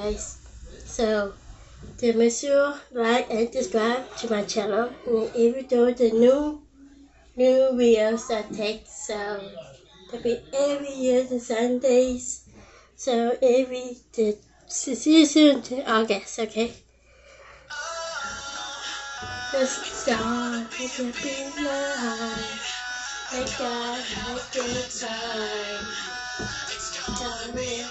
guys. So make sure like and subscribe to my channel, and every day the new videos I take. So there'll be every year the Sundays. So see you soon to August, okay? Let's start with the big love. Thank God I get time. Time big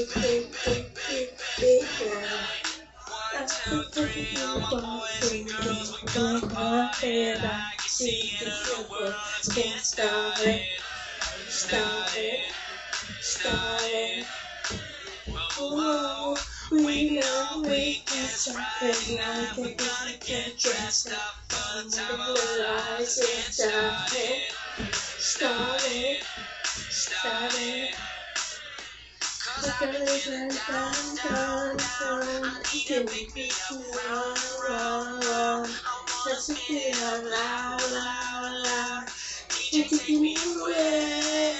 love. I think that you want to go and I see the world. Get started. Oh, we know we can something like it. We can dress up for time. Realize it's started. The girls and done. Give me wrong. Let's feel la. Taking me away.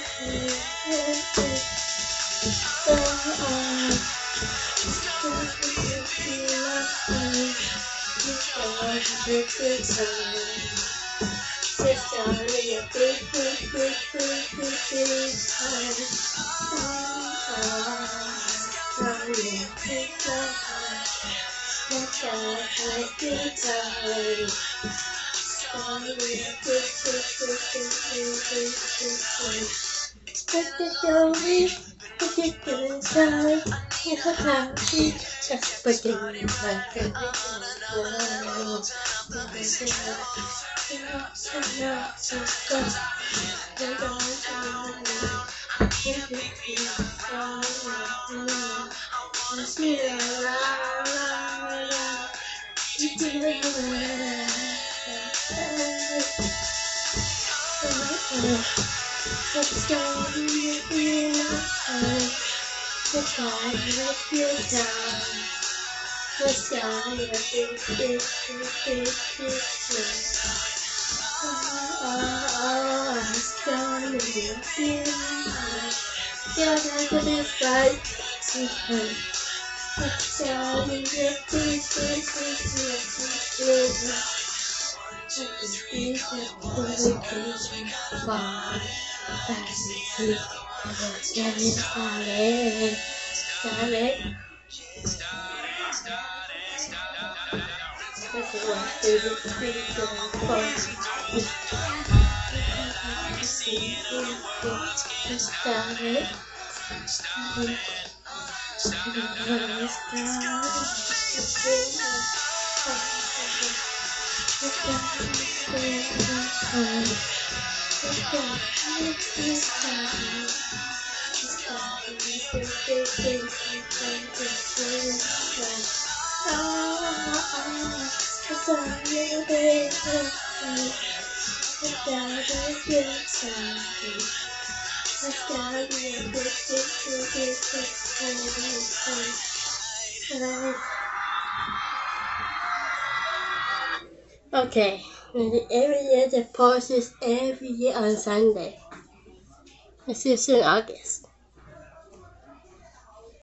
Just beginning like a Okay, and every year the post is every year on Sunday. See you soon, August.